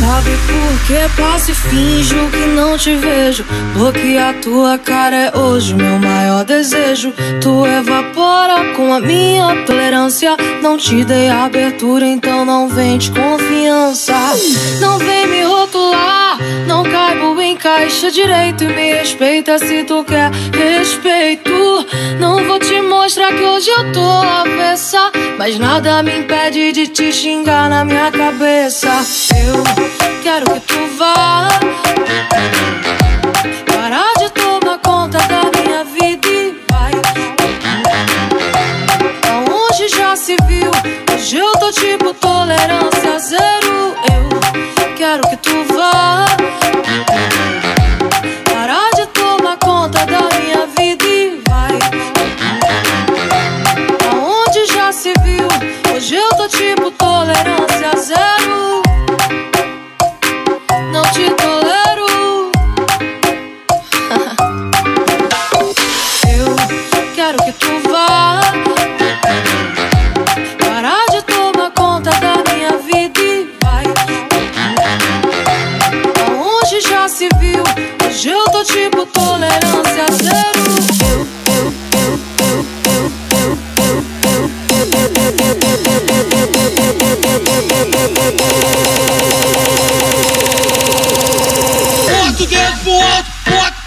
Sabe por que passo e finjo que não te vejo? Bloquear tua cara é hoje meu maior desejo. Tu evapora com a minha tolerância. Não te dei abertura, então não vem de confiança. Não vem me rotular, não caibo em caixa direito. E me respeita se tu quer respeito. Não vou te mostrar que hoje eu tô avessa, mas nada me impede de te xingar na minha cabeça. Eu quero que tu vá parar de tomar conta da minha vida e vai. Aonde já se viu, hoje eu tô tipo tolerância zero. Eu quero que tu vá parar de tomar conta da minha vida e vai. Aonde já se viu, hoje eu tô tipo tolerância zero. Não te tolero. Eu quero que tu vá parar de tomar conta da minha vida e vai. Aonde já se viu, hoje eu tô tipo tolerância zero. Bota o dedo pro alto, bota